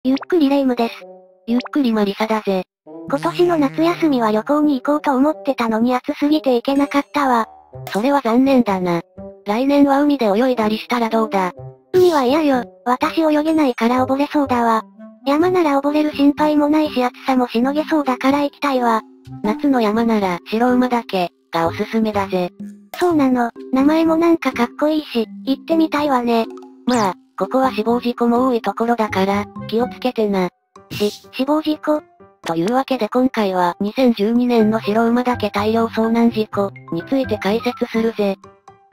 ゆっくりレ夢ムです。 ゆっくりマリサだぜ。 今年の夏休みは旅行に行こうと思ってたのに暑すぎて行けなかったわ。 それは残念だな。来年は海で泳いだりしたらどうだ？ 海は嫌よ。私泳げないから溺れそうだわ。山なら溺れる心配もないし暑さもしのげそうだから行きたいわ。 夏の山なら白馬岳がおすすめだぜ。 そうなの。名前もなんかかっこいいし、行ってみたいわね。 まあ、ここは死亡事故も多いところだから、気をつけてな。 死亡事故？ というわけで今回は2012年の白馬岳大量遭難事故について解説するぜ。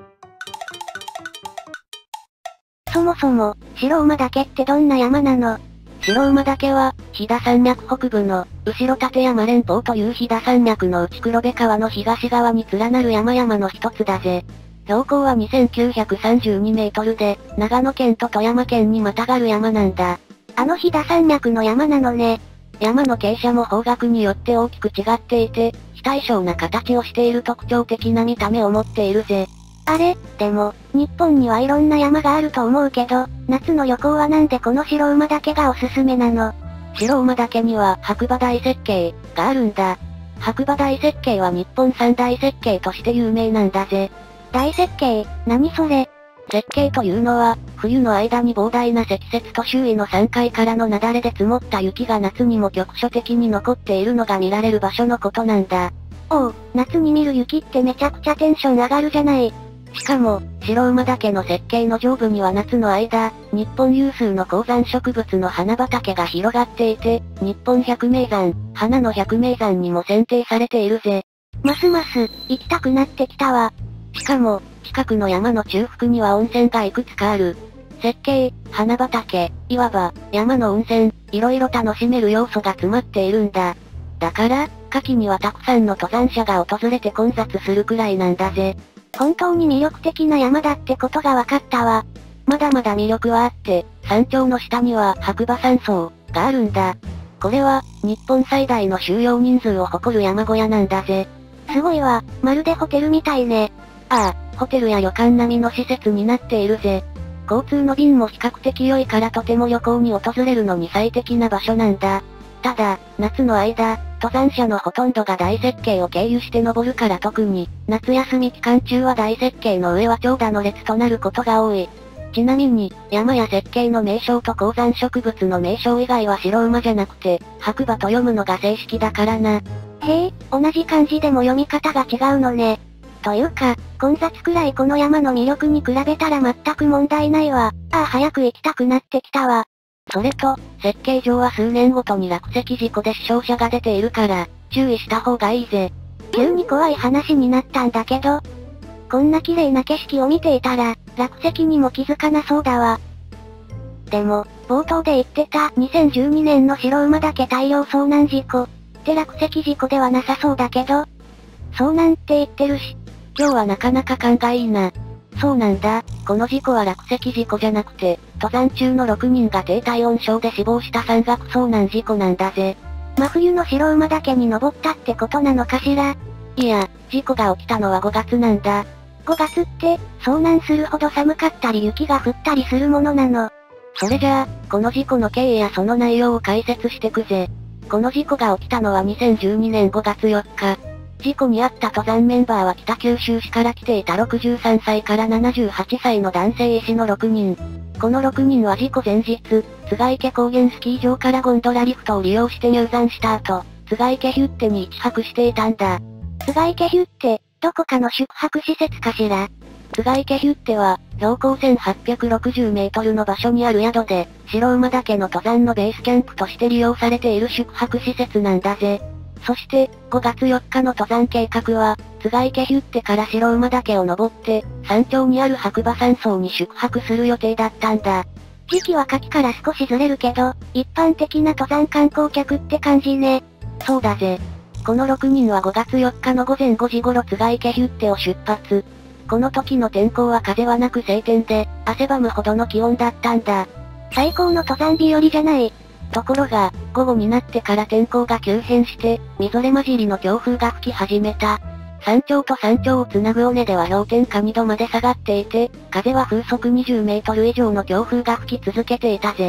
そもそも、白馬岳ってどんな山なの？ 白馬岳は、飛騨山脈北部の、後ろ立山連峰という飛騨山脈の内黒部川の東側に連なる山々の一つだぜ。標高は2932メートルで、長野県と富山県にまたがる山なんだ。 あの飛騨山脈の山なのね。 山の傾斜も方角によって大きく違っていて、非対称な形をしている特徴的な見た目を持っているぜ。 あれ、でも、日本にはいろんな山があると思うけど、夏の旅行はなんでこの白馬岳がおすすめなの？ 白馬岳には白馬大雪渓があるんだ。白馬大雪渓は日本三大雪渓として有名なんだぜ。 大雪渓、何それ？ 雪渓というのは、冬の間に膨大な積雪と周囲の山階からの雪崩で積もった雪が夏にも局所的に残っているのが見られる場所のことなんだ。 おう、夏に見る雪ってめちゃくちゃテンション上がるじゃない。 しかも、白馬岳の雪渓の上部には夏の間、日本有数の高山植物の花畑が広がっていて、日本百名山、花の百名山にも選定されているぜ。 ますます、行きたくなってきたわ。 しかも、近くの山の中腹には温泉がいくつかある。雪渓、花畑、いわば、山の温泉、いろいろ楽しめる要素が詰まっているんだ。だから、夏季にはたくさんの登山者が訪れて混雑するくらいなんだぜ。 本当に魅力的な山だってことが分かったわ。 まだまだ魅力はあって、山頂の下には白馬山荘があるんだ。これは、日本最大の収容人数を誇る山小屋なんだぜ。 すごいわ、まるでホテルみたいね。 ああ、ホテルや旅館並みの施設になっているぜ。交通の便も比較的良いからとても旅行に訪れるのに最適な場所なんだ。ただ、夏の間、登山者のほとんどが大雪渓を経由して登るから特に、夏休み期間中は大雪渓の上は長蛇の列となることが多い。ちなみに、山や雪渓の名称と高山植物の名称以外は白馬じゃなくて、白馬と読むのが正式だからな。 へえ、同じ漢字でも読み方が違うのね。というか、混雑くらいこの山の魅力に比べたら全く問題ないわ。ああ早く行きたくなってきたわ。 それと、雪渓上は数年ごとに落石事故で死傷者が出ているから、注意した方がいいぜ。 急に怖い話になったんだけど。こんな綺麗な景色を見ていたら、落石にも気づかなそうだわ。でも、冒頭で言ってた2012年の白馬岳大量遭難事故って落石事故ではなさそうだけど。遭難って言ってるし。 今日はなかなか勘がいいな。そうなんだ、この事故は落石事故じゃなくて、登山中の6人が低体温症で死亡した山岳遭難事故なんだぜ。 真冬の白馬岳に登ったってことなのかしら？ いや、事故が起きたのは5月なんだ。 5月って、遭難するほど寒かったり雪が降ったりするものなの？ それじゃあ、この事故の経緯やその内容を解説してくぜ。この事故が起きたのは2012年5月4日。事故に遭った登山メンバーは北九州市から来ていた63歳から78歳の男性医師の6人。この6人は事故前日、栂池高原スキー場からゴンドラリフトを利用して入山した後、栂池ヒュッテに1泊していたんだ。 栂池ヒュッテ、どこかの宿泊施設かしら？ 栂池ヒュッテは、標高1860メートルの場所にある宿で、白馬岳の登山のベースキャンプとして利用されている宿泊施設なんだぜ。そして、5月4日の登山計画は、栂池ヒュッテから白馬岳を登って、山頂にある白馬山荘に宿泊する予定だったんだ。 時期は夏季から少しずれるけど、一般的な登山観光客って感じね。 そうだぜ。この6人は5月4日の午前5時頃栂池ヒュッテを出発。この時の天候は風はなく晴天で、汗ばむほどの気温だったんだ。 最高の登山日和じゃない。 ところが、午後になってから天候が急変して、みぞれ混じりの強風が吹き始めた。山頂と山頂をつなぐ尾根では氷点下2度まで下がっていて、風は風速20メートル以上の強風が吹き続けていたぜ。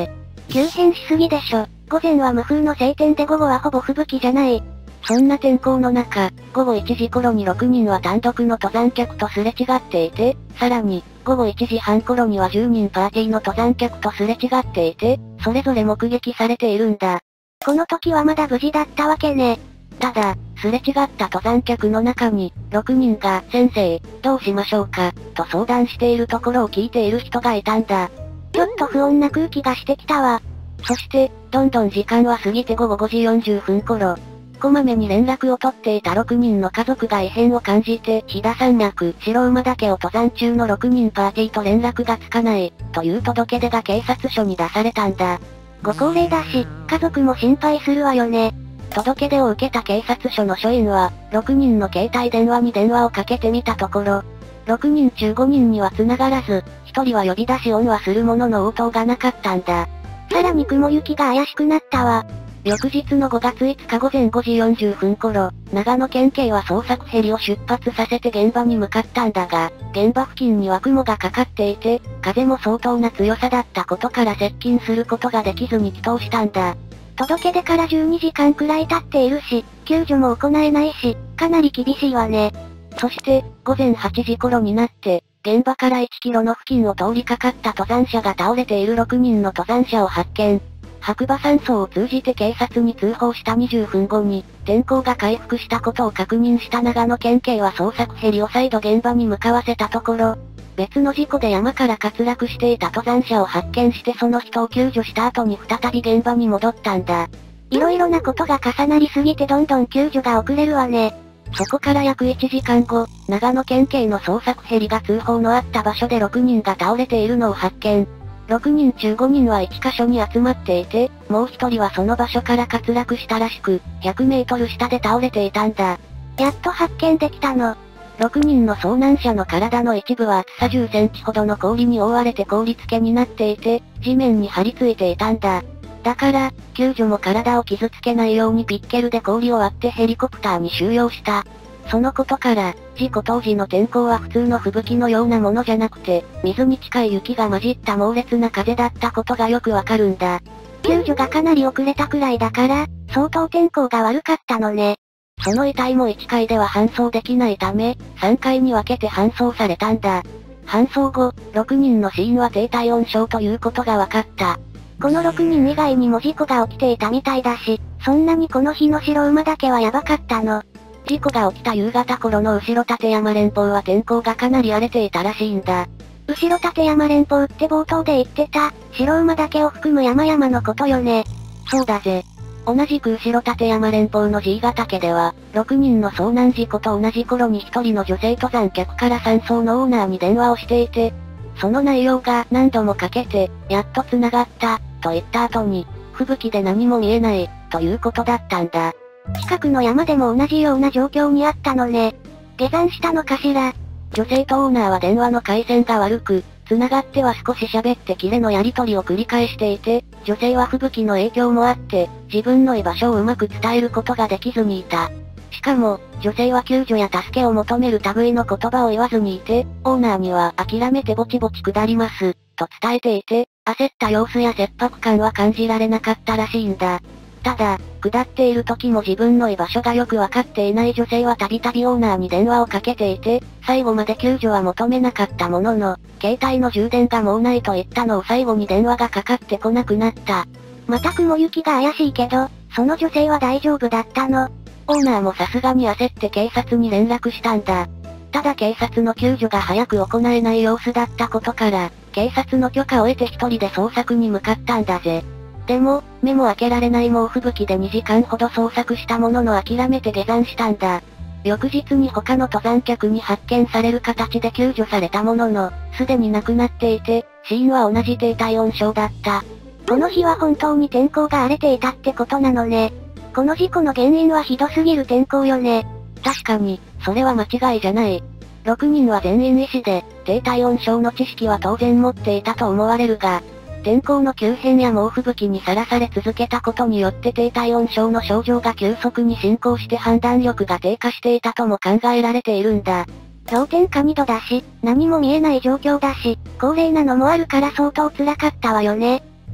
急変しすぎでしょ。午前は無風の晴天で午後はほぼ吹雪じゃない。 そんな天候の中、午後1時頃に6人は単独の登山客とすれ違っていて、さらに、午後1時半頃には10人パーティーの登山客とすれ違っていて、それぞれ目撃されているんだ。 この時はまだ無事だったわけね。 ただ、すれ違った登山客の中に、6人が、先生、どうしましょうか、と相談しているところを聞いている人がいたんだ。 ちょっと不穏な空気がしてきたわ。 そして、どんどん時間は過ぎて午後5時40分頃、こまめに連絡を取っていた6人の家族が異変を感じて、飛騨山脈、白馬岳を登山中の6人パーティーと連絡がつかない、という届け出が警察署に出されたんだ。 ご高齢だし、家族も心配するわよね。 届け出を受けた警察署の署員は、6人の携帯電話に電話をかけてみたところ、6人中5人には繋がらず、1人は呼び出し音はするものの応答がなかったんだ。 さらに雲行きが怪しくなったわ。 翌日の5月5日午前5時40分頃、長野県警は捜索ヘリを出発させて現場に向かったんだが、現場付近には雲がかかっていて、風も相当な強さだったことから接近することができずに帰投したんだ。 届け出から12時間くらい経っているし、救助も行えないし、かなり厳しいわね。 そして、午前8時頃になって、現場から1キロの付近を通りかかった登山者が倒れている6人の登山者を発見。白馬山荘を通じて警察に通報した20分後に、天候が回復したことを確認した長野県警は捜索ヘリを再度現場に向かわせたところ、別の事故で山から滑落していた登山者を発見してその人を救助した後に再び現場に戻ったんだ。 いろいろなことが重なりすぎてどんどん救助が遅れるわね。 そこから約1時間後、長野県警の捜索ヘリが通報のあった場所で6人が倒れているのを発見。6人中5人は1カ所に集まっていて、もう1人はその場所から滑落したらしく、100メートル下で倒れていたんだ。 やっと発見できたの。 6人の遭難者の体の一部は厚さ10センチほどの氷に覆われて氷付けになっていて、地面に張り付いていたんだ。だから、救助も体を傷つけないようにピッケルで氷を割ってヘリコプターに収容した。そのことから、事故当時の天候は普通の吹雪のようなものじゃなくて、水に近い雪が混じった猛烈な風だったことがよくわかるんだ。 救助がかなり遅れたくらいだから、相当天候が悪かったのね。 その遺体も1階では搬送できないため、3階に分けて搬送されたんだ。搬送後、6人の死因は低体温症ということが分かった。 この6人以外にも事故が起きていたみたいだし、そんなにこの日の白馬岳はやばかったの。 事故が起きた夕方頃の後ろ立山連峰は天候がかなり荒れていたらしいんだ。 後ろ立山連峰って冒頭で言ってた、白馬岳を含む山々のことよね。 そうだぜ。同じく後ろ立山連峰の G ヶ岳では、6人の遭難事故と同じ頃に1人の女性登山客から山荘のオーナーに電話をしていて、その内容が何度もかけて、やっと繋がった、と言った後に、吹雪で何も見えない、ということだったんだ。 近くの山でも同じような状況にあったのね。下山したのかしら。 女性とオーナーは電話の回線が悪く、繋がっては少し喋ってキレのやり取りを繰り返していて、女性は吹雪の影響もあって、自分の居場所をうまく伝えることができずにいた。しかも、女性は救助や助けを求める類の言葉を言わずにいて、オーナーには諦めてぼちぼち下ります、と伝えていて、焦った様子や切迫感は感じられなかったらしいんだ。ただ、下っている時も自分の居場所がよくわかっていない女性はたびたびオーナーに電話をかけていて、最後まで救助は求めなかったものの、携帯の充電がもうないと言ったのを最後に電話がかかってこなくなった。 また雲行きが怪しいけど、その女性は大丈夫だったの？ オーナーもさすがに焦って警察に連絡したんだ。ただ警察の救助が早く行えない様子だったことから、警察の許可を得て一人で捜索に向かったんだぜ。でも、目も開けられない猛吹雪で2時間ほど捜索したものの諦めて下山したんだ。翌日に他の登山客に発見される形で救助されたものの、すでに亡くなっていて、死因は同じ低体温症だった。 この日は本当に天候が荒れていたってことなのね。この事故の原因はひどすぎる天候よね。 確かに、それは間違いじゃない。6人は全員医師で、低体温症の知識は当然持っていたと思われるが、天候の急変や猛吹雪にさらされ続けたことによって低体温症の症状が急速に進行して判断力が低下していたとも考えられているんだ。 氷点下2度だし、何も見えない状況だし、高齢なのもあるから相当辛かったわよね。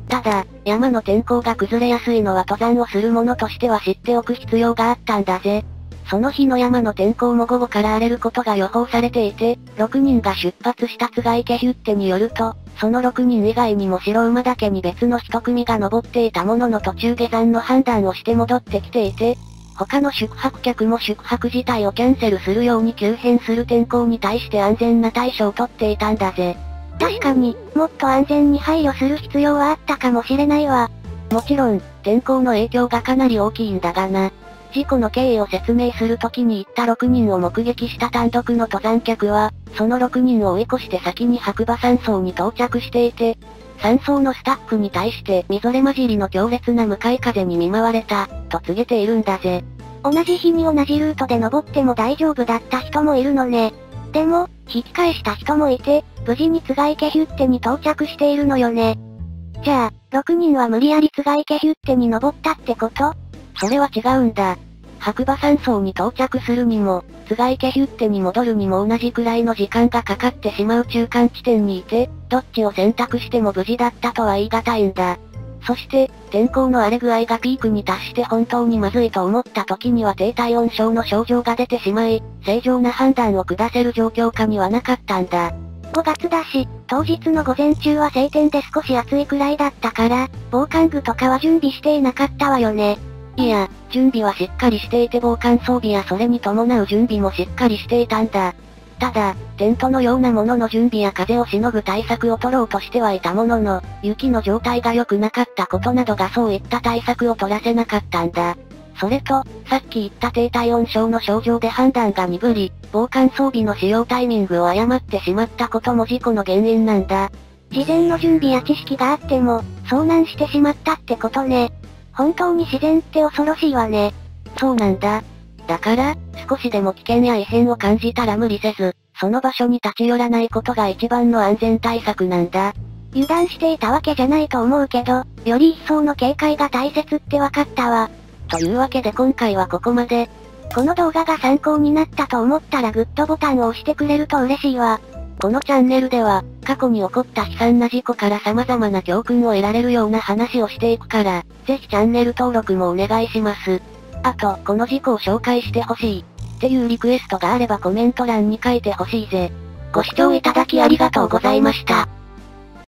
ただ、山の天候が崩れやすいのは登山をする者としては知っておく必要があったんだぜ。その日の山の天候も午後から荒れることが予報されていて、6人が出発した津賀池ヒュッテによると、その6人以外にも白馬岳に別の一組が登っていたものの途中下山の判断をして戻ってきていて、他の宿泊客も宿泊自体をキャンセルするように急変する天候に対して安全な対処をとっていたんだぜ。 確かに、もっと安全に配慮する必要はあったかもしれないわ。 もちろん、天候の影響がかなり大きいんだがな。事故の経緯を説明するときに言った6人を目撃した単独の登山客は、その6人を追い越して先に白馬山荘に到着していて、山荘のスタッフに対して、みぞれ混じりの強烈な向かい風に見舞われた、と告げているんだぜ。 同じ日に同じルートで登っても大丈夫だった人もいるのね。でも、引き返した人もいて、無事に津賀池ヒュッテに到着しているのよね。じゃあ、6人は無理やり津賀池ヒュッテに登ったってこと？ それは違うんだ。白馬山荘に到着するにも、津賀池ヒュッテに戻るにも同じくらいの時間がかかってしまう中間地点にいて、どっちを選択しても無事だったとは言い難いんだ。そして、天候の荒れ具合がピークに達して本当にまずいと思った時には低体温症の症状が出てしまい、正常な判断を下せる状況下にはなかったんだ。 5月だし、当日の午前中は晴天で少し暑いくらいだったから、防寒具とかは準備していなかったわよね。 いや、準備はしっかりしていて防寒装備やそれに伴う準備もしっかりしていたんだ。ただ、テントのようなものの準備や風をしのぐ対策を取ろうとしてはいたものの、雪の状態が良くなかったことなどがそういった対策を取らせなかったんだ。それと、さっき言った低体温症の症状で判断が鈍り、防寒装備の使用タイミングを誤ってしまったことも事故の原因なんだ。 事前の準備や知識があっても、遭難してしまったってことね。本当に自然って恐ろしいわね。 そうなんだ。だから、少しでも危険や異変を感じたら無理せず、その場所に立ち寄らないことが一番の安全対策なんだ。 油断していたわけじゃないと思うけど、より一層の警戒が大切ってわかったわ。 というわけで今回はここまで。 この動画が参考になったと思ったらグッドボタンを押してくれると嬉しいわ。 このチャンネルでは、過去に起こった悲惨な事故から様々な教訓を得られるような話をしていくから、ぜひチャンネル登録もお願いします。あと、この事故を紹介してほしい、っていうリクエストがあればコメント欄に書いてほしいぜ。ご視聴いただきありがとうございました。